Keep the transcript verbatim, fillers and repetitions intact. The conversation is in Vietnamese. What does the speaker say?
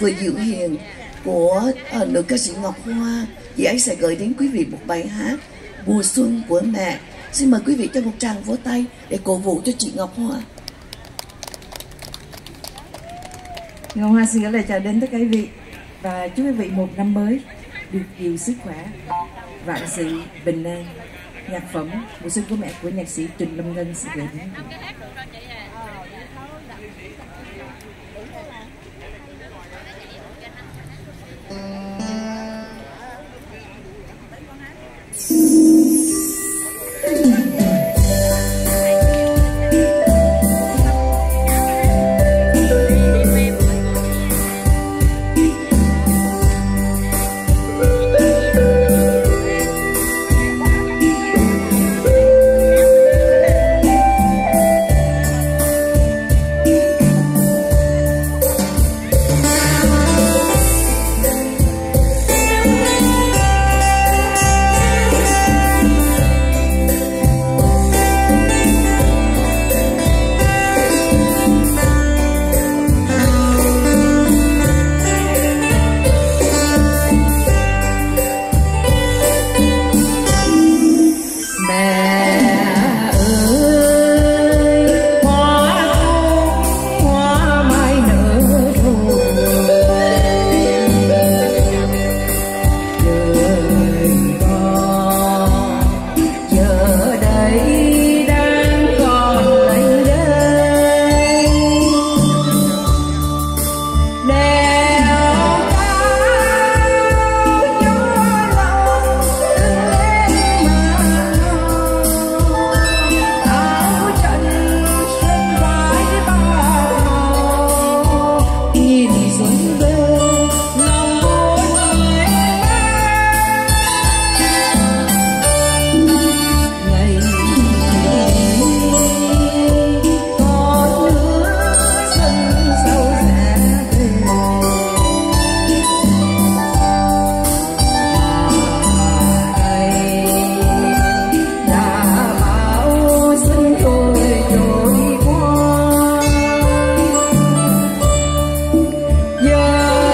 vừa dịu hiền của uh, nữ ca sĩ Ngọc Hoa, chị ấy sẽ gửi đến quý vị một bài hát Mùa Xuân của mẹ. Xin mời quý vị cho một tràng vỗ tay để cổ vũ cho chị Ngọc Hoa. Ngọc Hoa xin gửi lời chào đến tất cả quý vị và chúc quý vị một năm mới được nhiều sức khỏe, vạn sự bình an. Nhạc phẩm Mùa Xuân của mẹ của nhạc sĩ Trịnh Lâm Ngân sẽ gửi đến. Yeah.